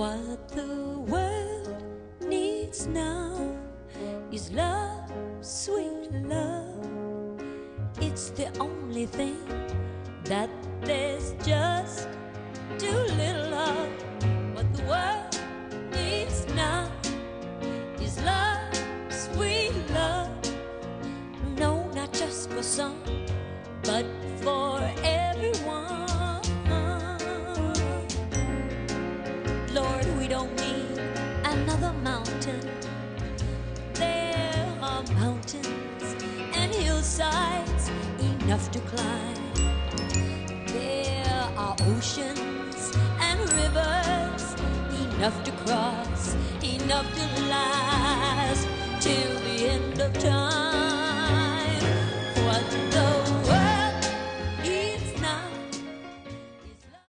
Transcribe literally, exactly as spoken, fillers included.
What the world needs now is love, sweet love. It's the only thing that there's just too little of. What the world needs now is love, sweet love. No, not just for some, but for everyone. Lord, we don't need another mountain. There are mountains and hillsides enough to climb. There are oceans and rivers enough to cross, enough to last till the end of time. What the